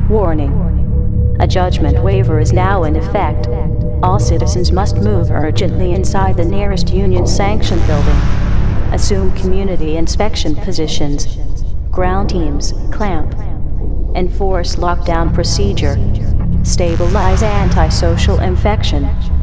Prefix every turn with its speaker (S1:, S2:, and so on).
S1: Warning. A judgment waiver is now in effect. All citizens must move urgently inside the nearest union-sanctioned building. Assume community inspection positions. Ground teams, clamp. Enforce lockdown procedure. Stabilize antisocial infection.